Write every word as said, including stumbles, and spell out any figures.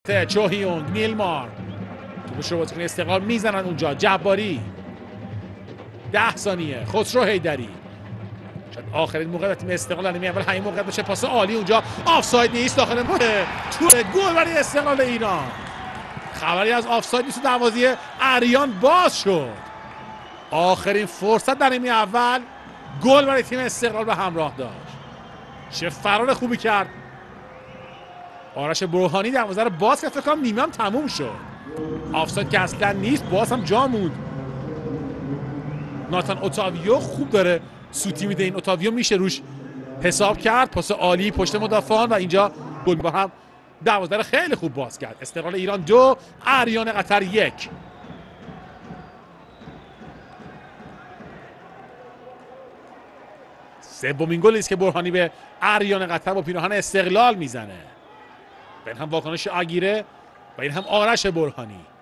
چوهیونگ، نیلمار توپش رو بازیکن استقلال میزنن اونجا. جباری ده ثانیه. خسرو حیدری شاید آخرین موقع تیم استقلال نیمه اول همین موقع بشه. پاس عالی اونجا، آفساید نیست، داخل تو گل برای استقلال ایران. خبری از آفساید نیست. دروازه اریان باز شد. آخرین فرصت در نیمه اول گل برای تیم استقلال به همراه داشت. چه فرار خوبی کرد آرش برهانی. دروازه رو باز کرد. فکر کنم نیمه هم تموم شد. آفساید که اصلا نیست، باز هم جا موند. ناتان اوتاویو خوب داره سوتی میده. این اوتاویو میشه روش حساب کرد. پاس عالی پشت مدافعان و اینجا گل با هم دروازه رو خیلی خوب باز کرد. استقلال ایران دو، اریان قطر یک. سومین گلی است که برهانی به اریان قطر با پیراهن استقلال میزنه. این هم واکنش آگیره و این هم آرش برهانی.